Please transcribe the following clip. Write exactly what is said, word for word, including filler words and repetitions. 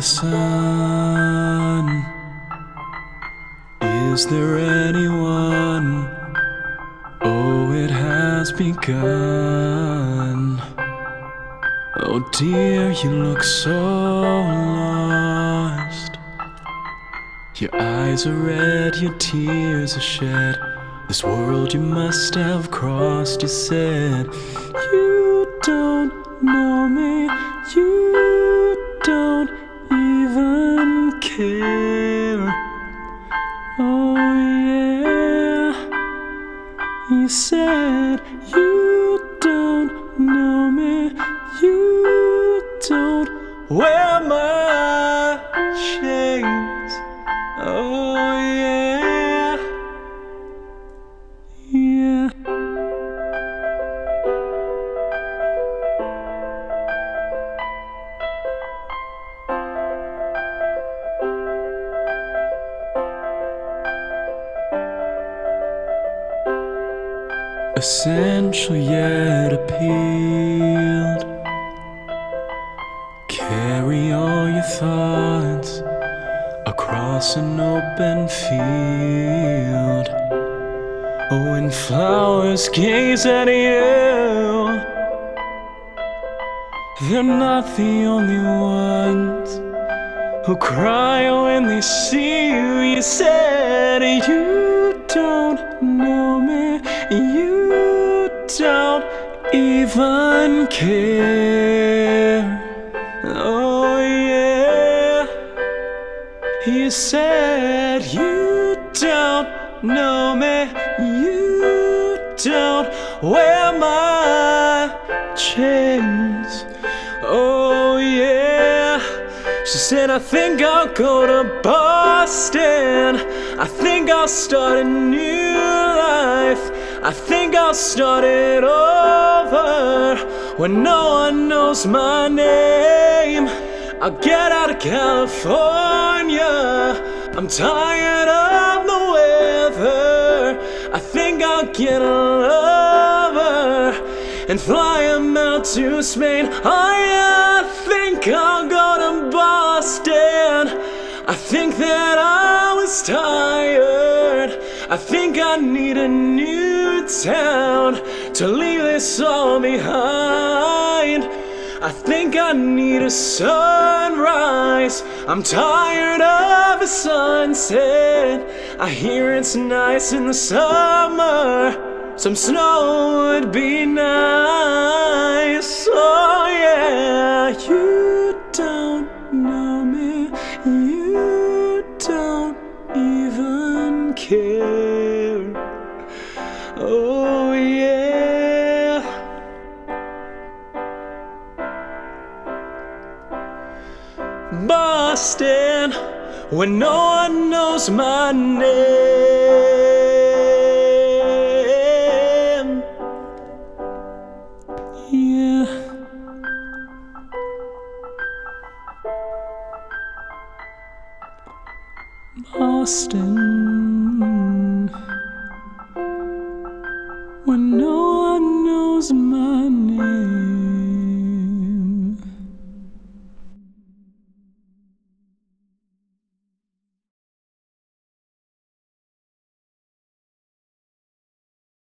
sun. Is there anyone? Oh, it has begun. Oh dear, you look so lost. Your eyes are red, your tears are shed. This world you must have crossed, you said. You don't know me, you don't even care. Oh yeah, you said you don't know me, you don't wear my chains. Oh yeah, yeah. Essential yet appealed. Carry all your thoughts across an open field. Oh, when flowers gaze at you, they're not the only ones who cry when they see you. You said you don't know me, you don't even care. Oh yeah, you said you don't know me, you don't wear my chains. Oh yeah. She said, I think I'll go to Boston. I think I'll start a new life. I think I'll start it over when no one knows my name. I'll get out of California. I'm tired of the weather. I think I'll get a lover and fly him out to Spain. I think I'll go to Boston. I think that I was tired. I think I need a new town to leave this all behind. I think I need a sunrise. I'm tired of a sunset. I hear it's nice in the summer. Some snow would be nice. Oh yeah, you don't know me, you don't even care. Oh yeah. Boston, when no one knows my name. Yeah. Boston, when no one knows my